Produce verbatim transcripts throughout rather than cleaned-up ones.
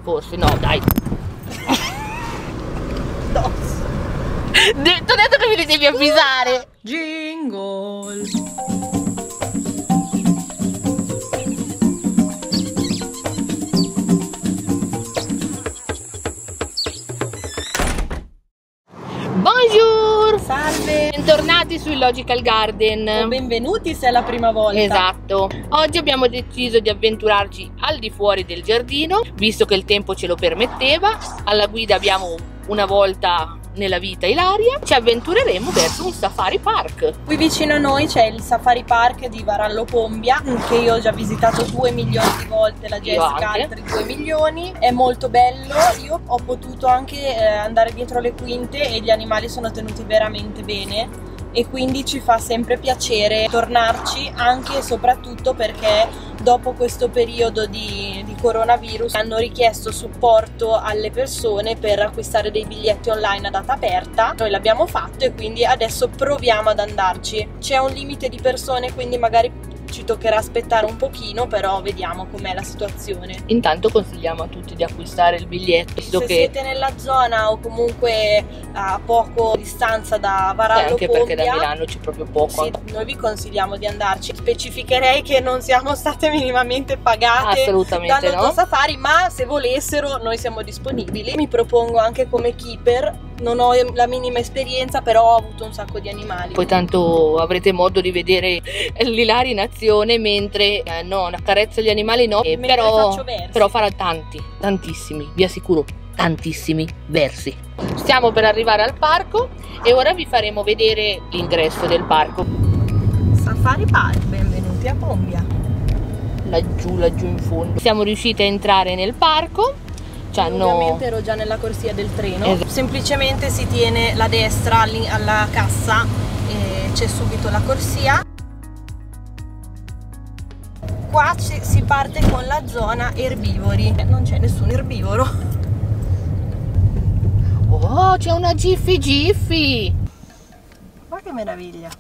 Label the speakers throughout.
Speaker 1: forse, no dai. No. Detto, detto che mi li devi avvisare.
Speaker 2: Jingle.
Speaker 1: Bonjour.
Speaker 2: Salve.
Speaker 1: Bentornati su Illogical Garden.
Speaker 2: O benvenuti se è la prima volta.
Speaker 1: Esatto. Oggi abbiamo deciso di avventurarci al di fuori del giardino, visto che il tempo ce lo permetteva. Alla guida abbiamo una volta nella vita Ilaria. Ci avventureremo verso un safari park.
Speaker 2: Qui vicino a noi c'è il Safari Park di Varallo Pombia, che io ho già visitato due milioni di volte, la Jessica altri due milioni. È molto bello. Io ho potuto anche eh, andare dietro le quinte e gli animali sono tenuti veramente bene, e quindi ci fa sempre piacere tornarci, anche e soprattutto perché dopo questo periodo di, di coronavirus hanno richiesto supporto alle persone per acquistare dei biglietti online a data aperta. Noi l'abbiamo fatto e quindi adesso proviamo ad andarci. C'è un limite di persone, quindi magari ci toccherà aspettare un pochino, però vediamo com'è la situazione.
Speaker 1: Intanto consigliamo a tutti di acquistare il biglietto, visto
Speaker 2: Se
Speaker 1: che
Speaker 2: siete nella zona o comunque a poco distanza da Varallo
Speaker 1: anche
Speaker 2: Pombia,
Speaker 1: perché da Milano c'è proprio poco.
Speaker 2: sì, noi vi consigliamo di andarci. Specificherei che non siamo state minimamente pagate
Speaker 1: assolutamente
Speaker 2: dal
Speaker 1: no.
Speaker 2: Safari, ma se volessero noi siamo disponibili. Mi propongo anche come keeper. Non ho la minima esperienza, però ho avuto un sacco di animali.
Speaker 1: Poi tanto avrete modo di vedere l'Ilaria in azione, mentre eh, no, accarezzo gli animali no, eh, però, però farà tanti, tantissimi, vi assicuro, tantissimi versi. Stiamo per arrivare al parco e ora vi faremo vedere l'ingresso del parco.
Speaker 2: Safari Park, benvenuti a Pombia.
Speaker 1: Laggiù, laggiù in fondo. Siamo riusciti a entrare nel parco.
Speaker 2: Ovviamente ero già nella corsia del treno.
Speaker 1: Esatto.
Speaker 2: Semplicemente si tiene la destra alla cassa e c'è subito la corsia. Qua ci, si parte con la zona erbivori. Non c'è nessun erbivoro.
Speaker 1: Oh, c'è una Jiffy Jiffy!
Speaker 2: Ma che meraviglia!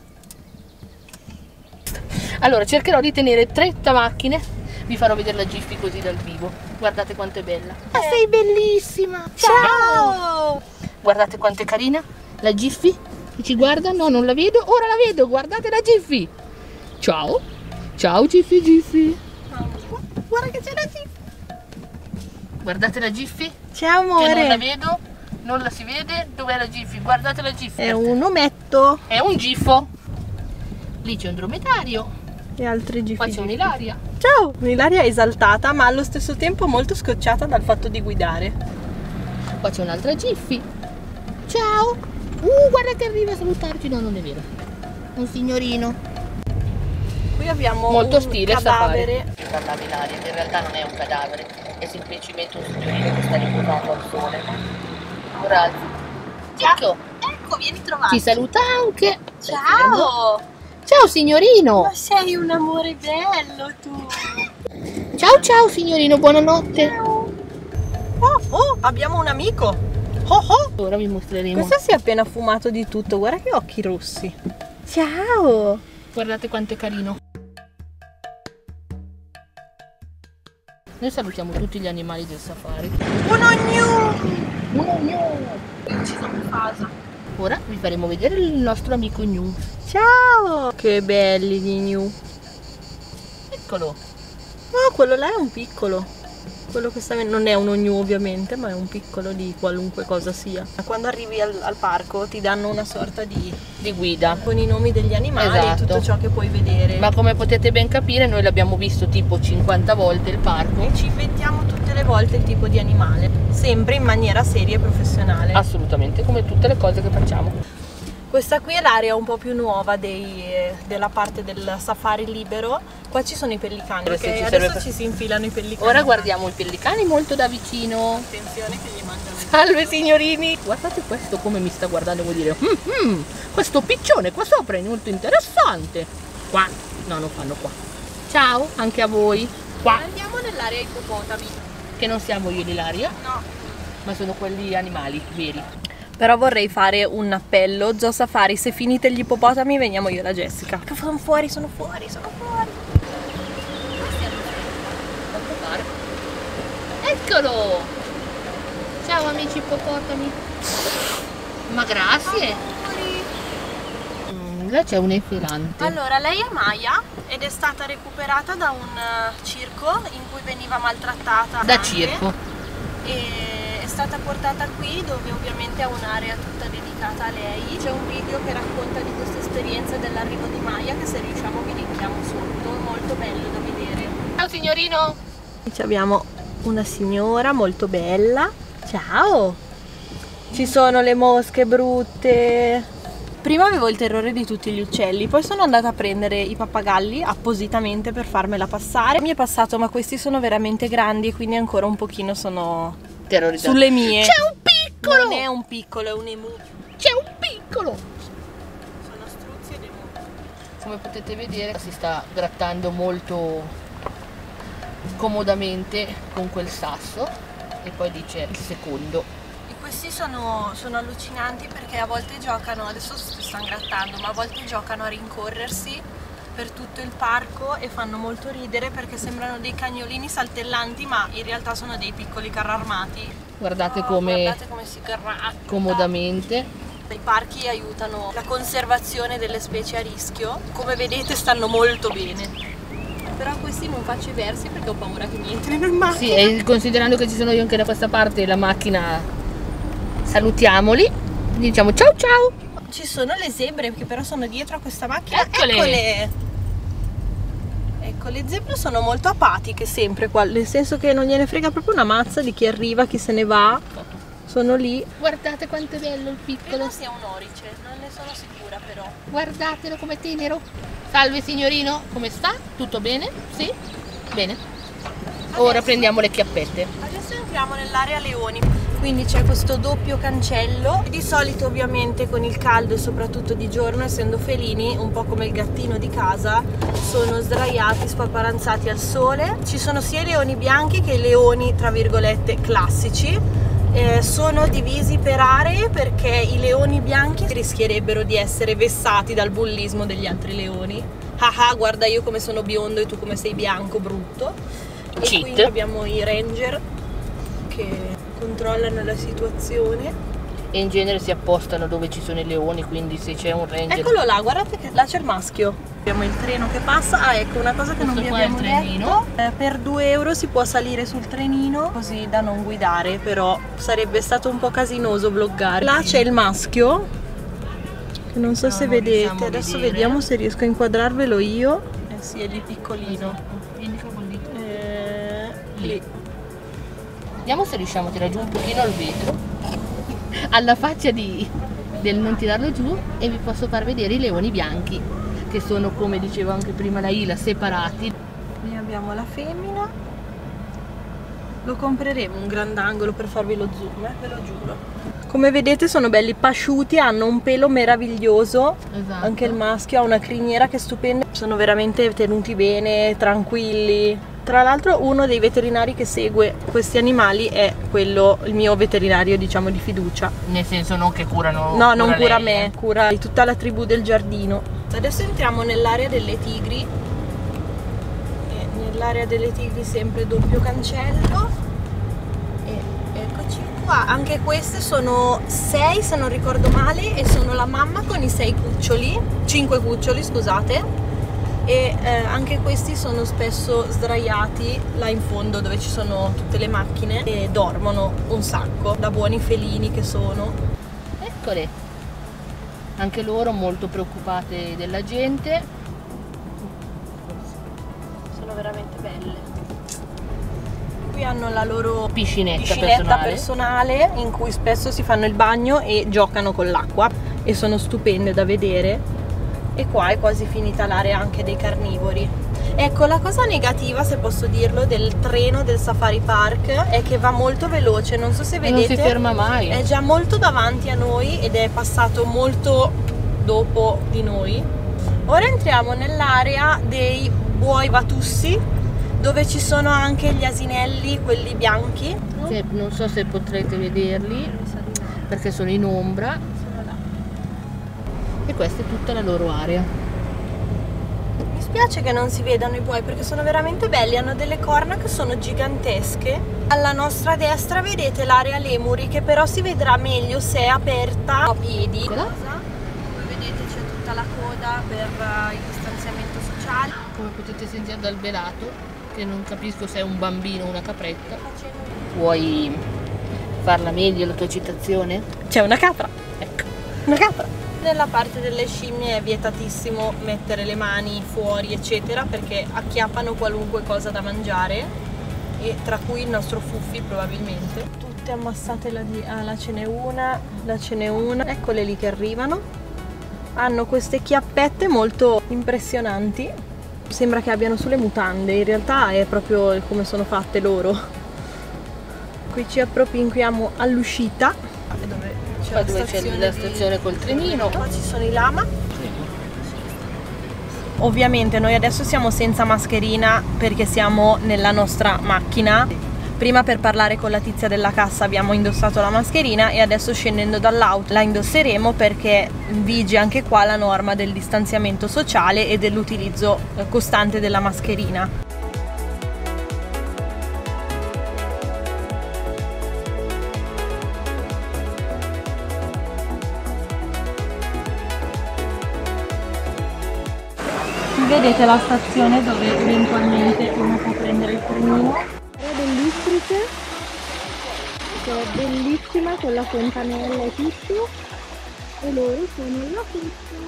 Speaker 1: Allora, cercherò di tenere tre macchine. Vi farò vedere la Jiffy così dal vivo. Guardate quanto è bella.
Speaker 2: Eh.
Speaker 1: Sei bellissima!
Speaker 2: Ciao!
Speaker 1: Guardate quanto è carina la Jiffy. Che ci guarda? No, non la vedo. Ora la vedo. Guardate la Jiffy. Ciao. Ciao Jiffy Jiffy.
Speaker 2: Guarda che c'è la Jiffy.
Speaker 1: Guardate la Jiffy.
Speaker 2: Ciao amore.
Speaker 1: Che non la vedo. Non la si vede. Dov'è la Jiffy? Guardate la Jiffy.
Speaker 2: È un ometto.
Speaker 1: È un giffo. Lì c'è un dromedario.
Speaker 2: E altri Jiffy.
Speaker 1: Qua c'è un'Ilaria.
Speaker 2: Ciao! Un'Ilaria esaltata, ma allo stesso tempo molto scocciata dal fatto di guidare.
Speaker 1: Qua c'è un'altra Jiffy. Ciao! Uh, guarda che arriva a salutarci. No, non è vero. Un signorino.
Speaker 2: Qui abbiamo
Speaker 1: molto
Speaker 2: un
Speaker 1: stile
Speaker 2: cadavere.
Speaker 1: Safari. Parlava Ilaria, in realtà non è un cadavere, è semplicemente un signorino che sta riposando al sole. Coraggio. Ecco,
Speaker 2: Ecco, vieni trovato.
Speaker 1: ci saluta anche.
Speaker 2: Ciao!
Speaker 1: Ciao signorino.
Speaker 2: Ma sei un amore bello tu.
Speaker 1: Ciao ciao signorino, buonanotte.
Speaker 2: Ciao. Oh, oh, abbiamo un amico. Oh, oh.
Speaker 1: Ora vi mostreremo.
Speaker 2: Questo si è appena fumato di tutto, guarda che occhi rossi. Ciao.
Speaker 1: Guardate quanto è carino. Noi salutiamo tutti gli animali del safari.
Speaker 2: Un ognuno.
Speaker 1: Un ognuno.
Speaker 2: Ci sono in casa.
Speaker 1: Ora vi faremo vedere il nostro amico Gnu.
Speaker 2: Ciao. Che belli gli Gnu.
Speaker 1: Eccolo.
Speaker 2: Oh, quello là è un piccolo. Quello che sta non è uno Gnu ovviamente, ma è un piccolo di qualunque cosa sia. Quando arrivi al, al parco ti danno una sorta di,
Speaker 1: Di guida.
Speaker 2: con i nomi degli animali,
Speaker 1: Esatto.
Speaker 2: e tutto ciò che puoi vedere.
Speaker 1: Ma come potete ben capire noi l'abbiamo visto tipo cinquanta volte il parco.
Speaker 2: E ci inventiamo tutte le volte il tipo di animale, sempre in maniera seria e professionale.
Speaker 1: Assolutamente, come tutte le cose che facciamo.
Speaker 2: Questa qui è l'area un po' più nuova dei, della parte del safari libero. Qua ci sono i pellicani,
Speaker 1: Dove se
Speaker 2: perché
Speaker 1: ci
Speaker 2: adesso
Speaker 1: serve per-
Speaker 2: ci si infilano i pellicani.
Speaker 1: Ora guardiamo i pellicani molto da vicino.
Speaker 2: Attenzione che gli mangiano.
Speaker 1: Salve signorini! Guardate questo come mi sta guardando, vuol dire mm, mm, questo piccione qua sopra è molto interessante. Qua, no, non fanno qua. Ciao, anche a voi. Qua,
Speaker 2: Andiamo nell'area ippopotami.
Speaker 1: che non siamo io e Ilaria,
Speaker 2: No.
Speaker 1: ma sono quelli animali veri.
Speaker 2: Però vorrei fare un appello. Zoo Safari, se finite gli ippopotami veniamo io e la Jessica. Sono fuori, sono fuori, sono fuori.
Speaker 1: Eccolo! Ciao amici ippopotami. Ma grazie. Là c'è un elefante.
Speaker 2: Allora, lei è Maya ed è stata recuperata da un uh, circo in cui veniva maltrattata.
Speaker 1: Da
Speaker 2: anche,
Speaker 1: circo.
Speaker 2: E è stata portata qui dove ovviamente ha un'area tutta dedicata a lei. C'è un video che racconta di questa esperienza dell'arrivo di Maya che se riusciamo vi linkiamo sotto. Molto bello da vedere.
Speaker 1: Ciao signorino.
Speaker 2: Qui abbiamo una signora molto bella. Ciao. Ci sono le mosche brutte. Prima avevo il terrore di tutti gli uccelli, poi sono andata a prendere i pappagalli appositamente per farmela passare. Mi è passato, ma questi sono veramente grandi e quindi ancora un pochino sono
Speaker 1: terrorizzata.
Speaker 2: Sulle mie.
Speaker 1: C'è un piccolo!
Speaker 2: Non è un piccolo, è un emu.
Speaker 1: C'è un piccolo!
Speaker 2: Sono struzzi ed emu.
Speaker 1: Come potete vedere si sta grattando molto comodamente con quel sasso e poi dice il secondo.
Speaker 2: Questi sono, sono allucinanti perché a volte giocano, adesso si stanno grattando, ma a volte giocano a rincorrersi per tutto il parco e fanno molto ridere perché sembrano dei cagnolini saltellanti ma in realtà sono dei piccoli carri armati.
Speaker 1: Guardate,
Speaker 2: oh,
Speaker 1: come,
Speaker 2: guardate come si gratta
Speaker 1: comodamente.
Speaker 2: I parchi aiutano la conservazione delle specie a rischio, come vedete stanno molto bene. Però questi non faccio i versi perché ho paura che mi entrino in macchina.
Speaker 1: Sì, e considerando che ci sono io anche da questa parte la macchina, salutiamoli, diciamo ciao ciao.
Speaker 2: Ci sono le zebre che però sono dietro a questa macchina.
Speaker 1: Eccole.
Speaker 2: Eccole. Ecco, le zebre sono molto apatiche sempre qua, nel senso che non gliene frega proprio una mazza di chi arriva, chi se ne va. Sono lì.
Speaker 1: Guardate quanto è bello il piccolo.
Speaker 2: Credo sia un orice, non ne sono sicura però.
Speaker 1: Guardatelo come tenero. Salve signorino, come sta? Tutto bene? Sì? Bene. Ora
Speaker 2: Adesso,
Speaker 1: prendiamo le chiappette.
Speaker 2: Adesso entriamo nell'area leoni. Quindi c'è questo doppio cancello. Di solito ovviamente con il caldo e soprattutto di giorno, essendo felini, un po' come il gattino di casa, sono sdraiati, spaparanzati al sole. Ci sono sia i leoni bianchi che i leoni tra virgolette classici. Eh, sono divisi per aree perché i leoni bianchi rischierebbero di essere vessati dal bullismo degli altri leoni. Ah ah, guarda io come sono biondo e tu come sei bianco, brutto. E
Speaker 1: Cheat.
Speaker 2: quindi abbiamo i ranger che controllano la situazione.
Speaker 1: E in genere si appostano dove ci sono i leoni, quindi se c'è un ranger.
Speaker 2: Eccolo là, guardate che là c'è il maschio. Abbiamo il treno che passa. Ah, ecco, una cosa che
Speaker 1: Questo
Speaker 2: non vi
Speaker 1: qua è il
Speaker 2: abbiamo
Speaker 1: trenino.
Speaker 2: detto. Eh, per due euro si può salire sul trenino, così da non guidare, però sarebbe stato un po' casinoso vloggare. Là c'è il maschio, che non so
Speaker 1: No,
Speaker 2: se
Speaker 1: non
Speaker 2: vedete.
Speaker 1: riusciamo a
Speaker 2: Adesso
Speaker 1: vedere.
Speaker 2: vediamo se riesco a inquadrarvelo io. Eh sì, è lì piccolino.
Speaker 1: Indica col dito.
Speaker 2: Eh,
Speaker 1: Lì.
Speaker 2: lì.
Speaker 1: Vediamo se riusciamo a tirare giù un pochino il vetro alla faccia di, del non tirarlo giù, e vi posso far vedere i leoni bianchi, che sono, come diceva anche prima la Ila, separati.
Speaker 2: Qui abbiamo la femmina. Lo compreremo un grandangolo per farvi lo zoom, eh, ve lo giuro. Come vedete sono belli pasciuti, hanno un pelo meraviglioso.
Speaker 1: Esatto.
Speaker 2: Anche il maschio ha una criniera che è stupenda. Sono veramente tenuti bene, tranquilli. Tra l'altro uno dei veterinari che segue questi animali è quello, il mio veterinario, diciamo, di fiducia.
Speaker 1: Nel senso non che curano.
Speaker 2: No, non cura
Speaker 1: lei,
Speaker 2: me,
Speaker 1: eh.
Speaker 2: cura tutta la tribù del giardino. Adesso entriamo nell'area delle tigri. E nell'area delle tigri sempre doppio cancello. E eccoci qua. Anche queste sono sei, se non ricordo male, e sono la mamma con i sei cuccioli, cinque cuccioli, scusate. E eh, anche questi sono spesso sdraiati là in fondo dove ci sono tutte le macchine e dormono un sacco, da buoni felini che sono.
Speaker 1: Eccole. Anche loro molto preoccupate della gente.
Speaker 2: Sono veramente belle. Qui hanno la loro
Speaker 1: Piscinetta,
Speaker 2: piscinetta
Speaker 1: personale.
Speaker 2: personale in cui spesso si fanno il bagno e giocano con l'acqua e sono stupende da vedere. E qua è quasi finita l'area anche dei carnivori. Ecco, la cosa negativa, se posso dirlo, del treno del Safari Park è che va molto veloce, non so se
Speaker 1: E
Speaker 2: vedete.
Speaker 1: non si ferma mai.
Speaker 2: È già molto davanti a noi ed è passato molto dopo di noi. Ora entriamo nell'area dei buoi vatussi, dove ci sono anche gli asinelli, quelli bianchi.
Speaker 1: Che non so se potrete vederli perché sono in ombra.
Speaker 2: Sono là.
Speaker 1: E questa è tutta la loro area.
Speaker 2: Mi dispiace che non si vedano i buoi perché sono veramente belli, hanno delle corna che sono gigantesche. Alla nostra destra vedete l'area lemuri che però si vedrà meglio se è aperta a piedi. Come vedete c'è tutta la coda per uh, il distanziamento sociale.
Speaker 1: Come potete sentire dal velato, che non capisco se è un bambino o una capretta. Vuoi farla meglio la tua citazione?
Speaker 2: C'è una capra, ecco, una capra. Nella parte delle scimmie è vietatissimo mettere le mani fuori eccetera perché acchiappano qualunque cosa da mangiare, e tra cui il nostro Fuffi probabilmente. Tutte ammassate là di... ah, là ce n'è una, là ce n'è una, eccole lì che arrivano. Hanno queste chiappette molto impressionanti, sembra che abbiano sulle mutande, in realtà è proprio come sono fatte loro. Qui ci appropinquiamo all'uscita dove c'è la,
Speaker 1: dove c'è la stazione di... col trenino.
Speaker 2: Qua ci sono i lama. Ovviamente noi adesso siamo senza mascherina perché siamo nella nostra macchina. Prima per parlare con la tizia della cassa abbiamo indossato la mascherina e adesso scendendo dall'auto la indosseremo perché vige anche qua la norma del distanziamento sociale e dell'utilizzo costante della mascherina. Vedete la stazione dove eventualmente uno può prendere il trenino. È dell'Istrice, che è bellissima con la fontanella e tutto, e loro sono là tutto.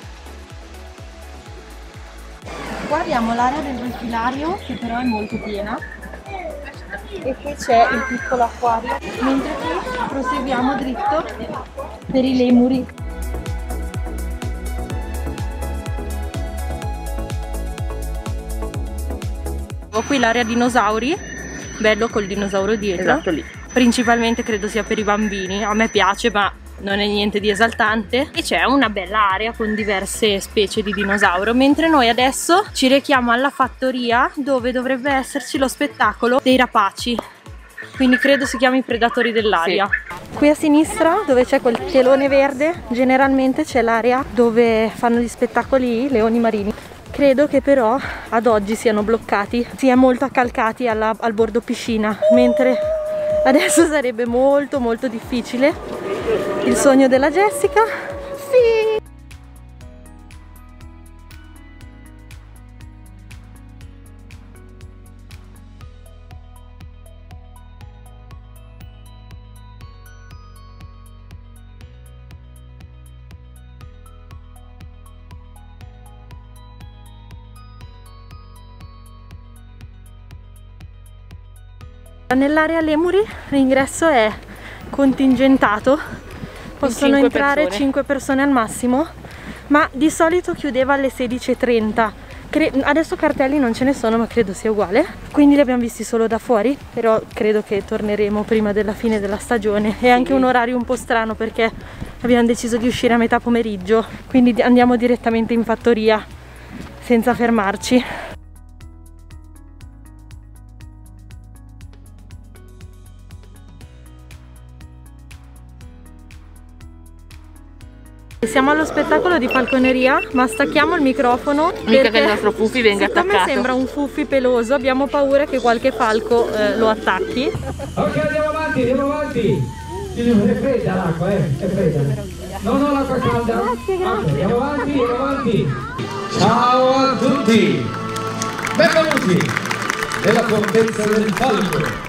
Speaker 2: Qua abbiamo l'area del refilario che però è molto piena e qui c'è il piccolo acquario, mentre qui proseguiamo dritto per i lemuri. Ho qui l'area dinosauri, bello col dinosauro dietro.
Speaker 1: Esatto, lì.
Speaker 2: Principalmente credo sia per i bambini, a me piace ma non è niente di esaltante. E c'è una bella area con diverse specie di dinosauro, mentre noi adesso ci rechiamo alla fattoria dove dovrebbe esserci lo spettacolo dei rapaci. Quindi credo si chiami Predatori dell'aria. Sì. Qui a sinistra dove c'è quel telone verde generalmente c'è l'area dove fanno gli spettacoli i leoni marini. Credo che però ad oggi siano bloccati, sia molto accalcati alla, al bordo piscina, mentre adesso sarebbe molto molto difficile. Il sogno della Jessica? Sì! Nell'area lemuri l'ingresso è contingentato, possono entrare persone. cinque persone al massimo, ma di solito chiudeva alle sedici e trenta. Adesso cartelli non ce ne sono, ma credo sia uguale, quindi li abbiamo visti solo da fuori, però credo che torneremo prima della fine della stagione. È anche un orario un po' strano perché abbiamo deciso di uscire a metà pomeriggio, quindi andiamo direttamente in fattoria senza fermarci. Siamo allo spettacolo di falconeria, ma stacchiamo il microfono
Speaker 1: mica che il nostro Fuffi venga
Speaker 2: attaccato.
Speaker 1: Siccome
Speaker 2: sembra un Fuffi peloso, abbiamo paura che qualche falco eh, lo attacchi.
Speaker 3: Ok, andiamo avanti, andiamo avanti. È fredda l'acqua, eh, è fredda. No, no, l'acqua calda.
Speaker 2: Grazie, grazie.
Speaker 3: Andiamo avanti, andiamo avanti. Ciao a tutti. Benvenuti nella fortezza del falco.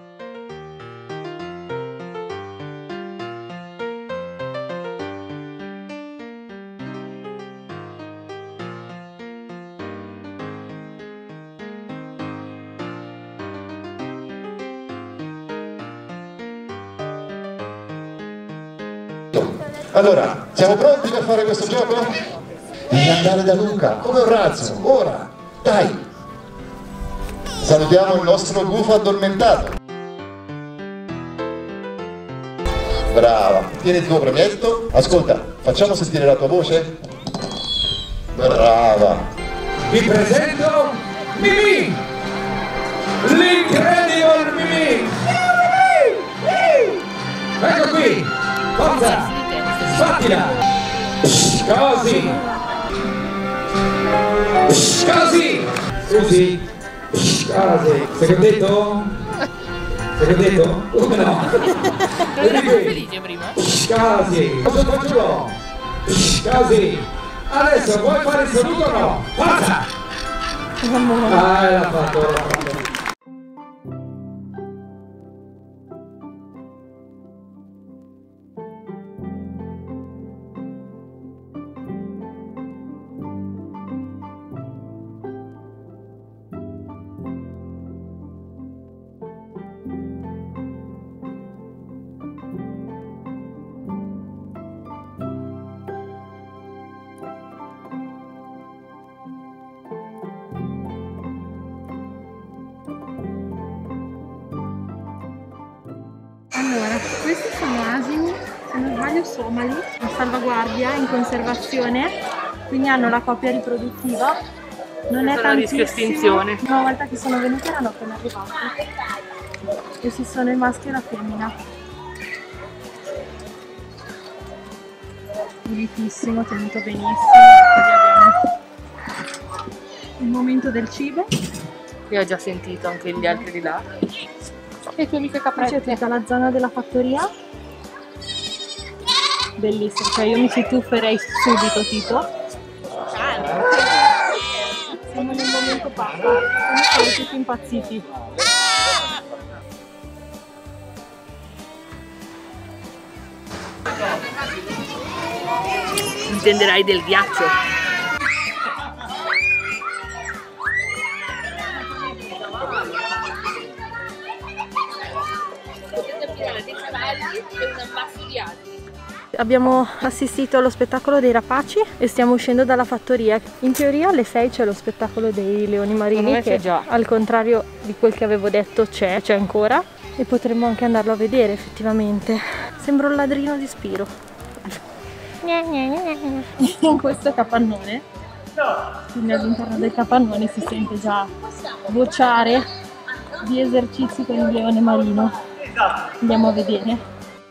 Speaker 4: Allora, siamo pronti per fare questo gioco? Devi andare da Luca, come un razzo, ora, dai! Salutiamo il nostro gufo addormentato. Brava, tieni il tuo premietto. Ascolta, facciamo sentire la tua voce? Brava!
Speaker 3: Vi presento Mimì! L'incredible Mimì! Ecco qui! Forza! Sbattila! Così! Così! Scusi! Così! Segredetto? Segredetto? Come no?
Speaker 1: Era felice prima.
Speaker 3: Così! Cosa faccio? Così! Adesso vuoi fare il saluto o no? Forza! Ah, l'ha fatto, l'ha fatto.
Speaker 2: Allora, questi sono asini, se non sbaglio somali, in salvaguardia, in conservazione, quindi hanno la coppia riproduttiva. Non è
Speaker 1: sono a rischio estinzione.
Speaker 2: Una volta che sono venute erano appena arrivate. Questi sono il maschio e la femmina. Pulitissimo, tenuto benissimo. Così abbiamo il momento del cibo.
Speaker 1: Io ho già sentito anche gli altri di là. E tue amiche caprette.
Speaker 2: C'è tutta la zona della fattoria. Bellissimo, cioè io mi ci tufferei subito tipo. Siamo nel momento pappa, siamo tutti impazziti.
Speaker 1: Intenderai del ghiaccio.
Speaker 2: Abbiamo assistito allo spettacolo dei rapaci e stiamo uscendo dalla fattoria. In teoria alle sei c'è lo spettacolo dei leoni marini che già, al contrario di quel che avevo detto, c'è, c'è ancora e potremmo anche andarlo a vedere effettivamente. Sembra un ladrino di Spiro. In questo capannone, quindi all'interno del capannone si sente già vociare di esercizi con il leone marino. Andiamo a vedere.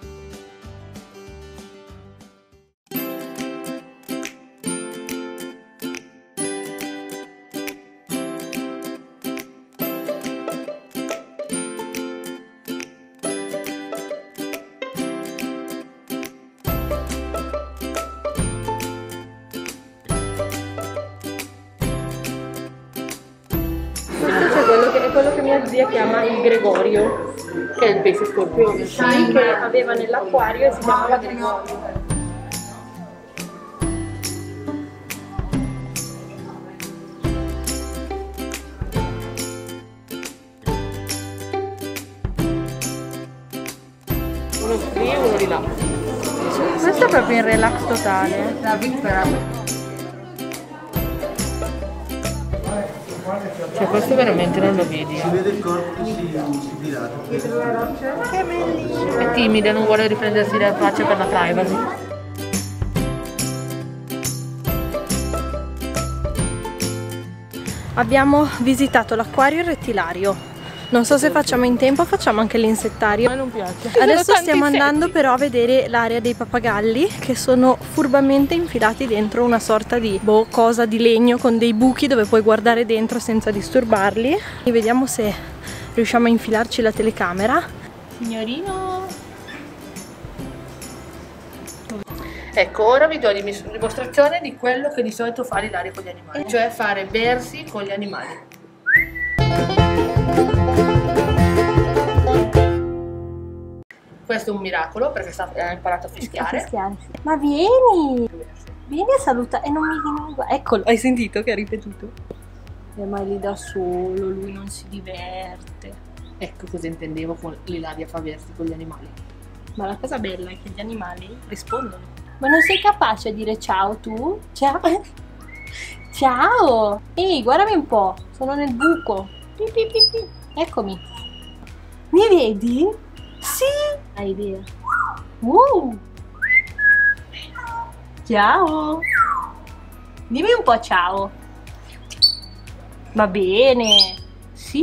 Speaker 2: Quello che, è quello che mia zia chiama il Gregorio,
Speaker 1: che è il pesce scorpione,
Speaker 2: sì, che aveva nell'acquario e si chiamava Gregorio.
Speaker 1: Uno qui e uno di là.
Speaker 2: Questo è proprio in relax totale.
Speaker 1: La vispera. Cioè questo veramente non lo vedi.
Speaker 5: Si vede il corpo che si, si dilata.
Speaker 2: Che bellissimo!
Speaker 1: È timida, non vuole riprendersi la faccia per la privacy.
Speaker 2: Abbiamo visitato l'acquario e il rettilario. Non so se facciamo in tempo, facciamo anche l'insettario.
Speaker 1: A me non piace.
Speaker 2: Adesso stiamo andando però a vedere l'area dei pappagalli che sono furbamente infilati dentro una sorta di boh, cosa di legno con dei buchi dove puoi guardare dentro senza disturbarli. E vediamo se riusciamo a infilarci la telecamera. Signorino!
Speaker 1: Ecco, ora vi do dimostrazione di quello che di solito fa l'Ilaria con gli animali, cioè fare versi con gli animali. Questo è un miracolo perché sta, ha imparato a fischiare.
Speaker 2: A fischiare. Ma vieni! Vieni a salutare e non mi, non mi guarda. Eccolo, hai sentito che ha ripetuto? È mai lì da solo, lui non si diverte.
Speaker 1: Ecco cosa intendevo con l'Ilaria fa versi con gli animali.
Speaker 2: Ma la cosa bella è che gli animali rispondono. Ma non sei capace a dire ciao tu? Ciao! Ciao! Ehi, guardami un po', sono nel buco. Pi, pi, pi, pi. Eccomi. Mi vedi? Sì! Hai idea? Uh. Ciao! Dimmi un po' ciao! Va bene! Sì!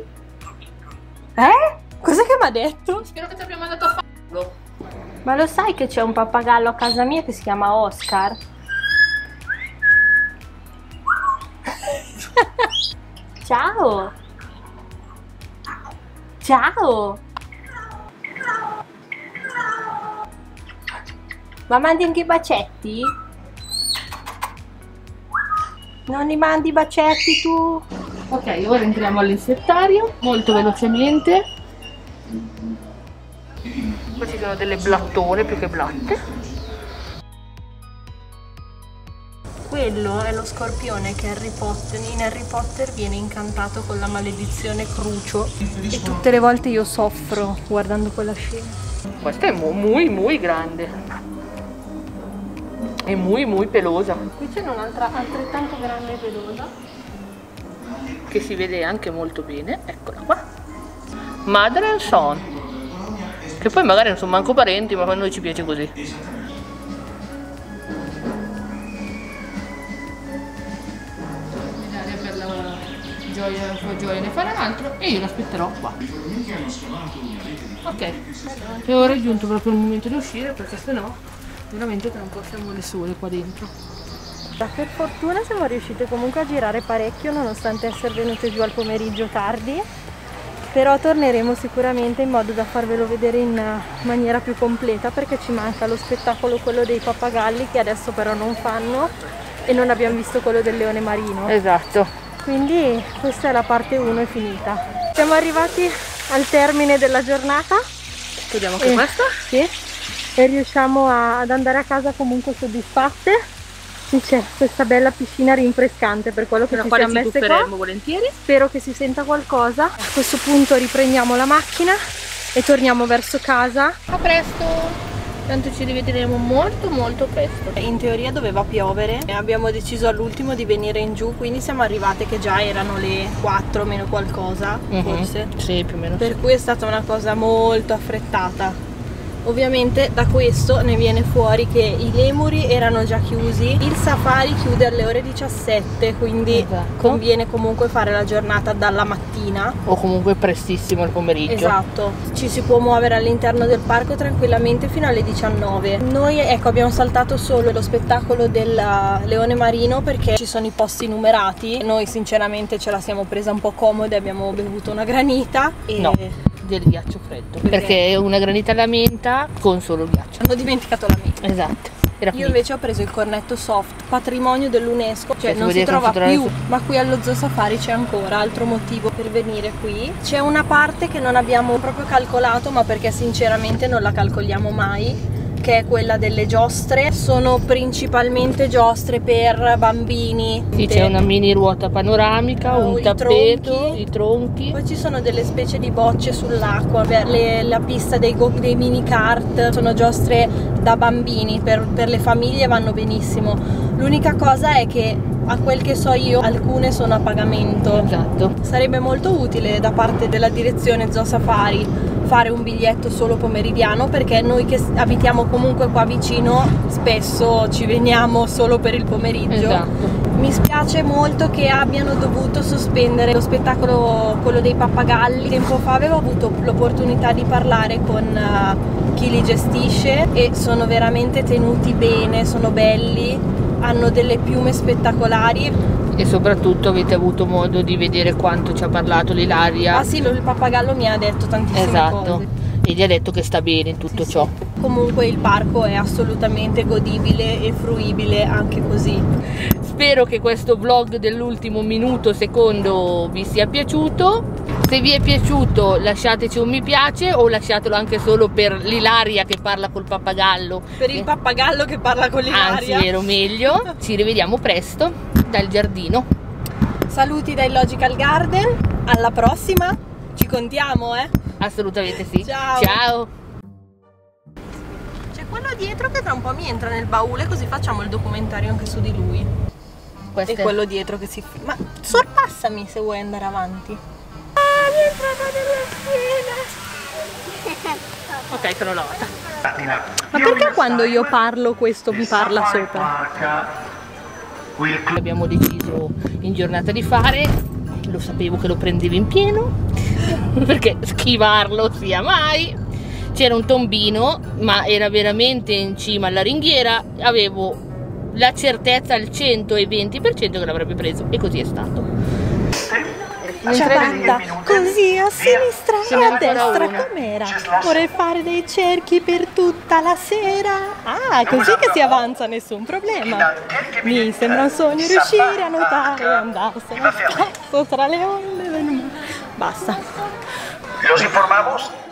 Speaker 2: Eh? Cos'è che mi ha detto?
Speaker 1: Spero che ti abbia mandato a farlo.
Speaker 2: Ma lo sai che c'è un pappagallo a casa mia che si chiama Oscar? Ciao! Ciao! Ma mandi anche i bacetti? Non li mandi i bacetti tu?
Speaker 1: Ok, ora entriamo all'insettario molto velocemente. Qua ci sono delle blattone più che blatte.
Speaker 2: Quello è lo scorpione che Harry Potter, in Harry Potter viene incantato con la maledizione Crucio. E tutte le volte io soffro guardando quella scena.
Speaker 1: Questa è muy muy grande. È muy muy pelosa.
Speaker 2: Qui c'è un'altra altrettanto grande e pelosa.
Speaker 1: Che si vede anche molto bene. Eccola qua. Madre and son. Che poi magari non sono manco parenti, ma a noi ci piace così. Gioia, sua gioia ne farà un altro e io l'aspetterò qua. Ok, e ora è giunto proprio il momento di uscire, perché sennò veramente tra un po' siamo le sole qua dentro.
Speaker 2: Per fortuna siamo riuscite comunque a girare parecchio nonostante essere venute giù al pomeriggio tardi, però torneremo sicuramente in modo da farvelo vedere in maniera più completa, perché ci manca lo spettacolo, quello dei pappagalli, che adesso però non fanno, e non abbiamo visto quello del leone marino.
Speaker 1: Esatto.
Speaker 2: Quindi questa è la parte uno, è finita. Siamo arrivati al termine della giornata.
Speaker 1: Vediamo anche questa.
Speaker 2: Sì. E riusciamo a, ad andare a casa comunque soddisfatte. Qui c'è questa bella piscina rinfrescante, per quello che ci siamo messe qua.
Speaker 1: Volentieri.
Speaker 2: Spero che si senta qualcosa. A questo punto riprendiamo la macchina e torniamo verso casa.
Speaker 1: A presto! Tanto ci rivedremo molto molto presto.
Speaker 2: In teoria doveva piovere e abbiamo deciso all'ultimo di venire in giù, quindi siamo arrivate che già erano le quattro meno qualcosa, mm-hmm. forse.
Speaker 1: Sì, più o meno.
Speaker 2: Per
Speaker 1: sì.
Speaker 2: cui è stata una cosa molto affrettata. Ovviamente da questo ne viene fuori che i lemuri erano già chiusi, il safari chiude alle ore diciassette, quindi
Speaker 1: esatto.
Speaker 2: conviene comunque fare la giornata dalla mattina.
Speaker 1: O comunque prestissimo il pomeriggio.
Speaker 2: Esatto, ci si può muovere all'interno del parco tranquillamente fino alle diciannove. Noi ecco abbiamo saltato solo lo spettacolo del leone marino perché ci sono i posti numerati. Noi sinceramente ce la siamo presa un po' comode, abbiamo bevuto una granita e...
Speaker 1: No. del ghiaccio freddo, perché? perché è una granita alla menta con solo ghiaccio.
Speaker 2: Hanno dimenticato la menta.
Speaker 1: Esatto. Era
Speaker 2: Io invece ho preso il cornetto soft, patrimonio dell'UNESCO, cioè
Speaker 1: che
Speaker 2: non si trova più,
Speaker 1: su...
Speaker 2: ma qui allo Zoo Safari c'è ancora, altro motivo per venire qui. C'è una parte che non abbiamo proprio calcolato, ma perché sinceramente non la calcoliamo mai, che è quella delle giostre. Sono principalmente giostre per bambini.
Speaker 1: Sì, c'è una mini ruota panoramica,
Speaker 2: uh,
Speaker 1: un
Speaker 2: i
Speaker 1: tappeto,
Speaker 2: tronchi.
Speaker 1: i tronchi.
Speaker 2: Poi ci sono delle specie di bocce sull'acqua, la pista dei, dei mini kart. Sono giostre da bambini, per, per le famiglie vanno benissimo. L'unica cosa è che a quel che so io alcune sono a pagamento.
Speaker 1: Esatto.
Speaker 2: Sarebbe molto utile da parte della direzione Zoo Safari fare un biglietto solo pomeridiano, perché noi che abitiamo comunque qua vicino spesso ci veniamo solo per il pomeriggio.
Speaker 1: Esatto.
Speaker 2: Mi spiace molto che abbiano dovuto sospendere lo spettacolo, quello dei pappagalli. Tempo fa avevo avuto l'opportunità di parlare con uh, chi li gestisce e sono veramente tenuti bene, sono belli, hanno delle piume spettacolari.
Speaker 1: E soprattutto avete avuto modo di vedere quanto ci ha parlato l'Ilaria.
Speaker 2: Ah sì, il pappagallo mi ha detto tantissime
Speaker 1: esatto.
Speaker 2: cose.
Speaker 1: E gli ha detto che sta bene in tutto
Speaker 2: sì,
Speaker 1: ciò.
Speaker 2: Sì. Comunque il parco è assolutamente godibile e fruibile anche così.
Speaker 1: Spero che questo vlog dell'ultimo minuto secondo vi sia piaciuto. Se vi è piaciuto lasciateci un mi piace o lasciatelo anche solo per l'Ilaria che parla col pappagallo.
Speaker 2: Per il pappagallo che parla con l'Ilaria.
Speaker 1: Anzi, ero meglio. Ci rivediamo presto dal giardino.
Speaker 2: Saluti dai Logical Garden. Alla prossima. Ci contiamo, eh?
Speaker 1: Assolutamente sì.
Speaker 2: Ciao.
Speaker 1: Ciao.
Speaker 2: C'è quello dietro che tra un po' mi entra nel baule, così facciamo il documentario anche su di lui. Questo e è... quello dietro che si... Ma sorpassami se vuoi andare avanti. Ah, mi è entrata nella schiena.
Speaker 1: Ok, sono lavata.
Speaker 2: Ma perché quando io parlo questo mi parla sopra?
Speaker 1: Abbiamo deciso in giornata di fare, lo sapevo che lo prendevi in pieno, perché schivarlo sia mai. C'era un tombino, ma era veramente in cima alla ringhiera, avevo la certezza al centoventi per cento che l'avrebbe preso e così è stato.
Speaker 2: ciabatta, così a sinistra e a destra com'era. Vorrei fare dei cerchi per tutta la sera. Ah, così che si avanza, nessun problema. Mi sembra un sogno riuscire a nuotare e andarsene a spasso tra le onde del mare. Basta.
Speaker 6: Los informamos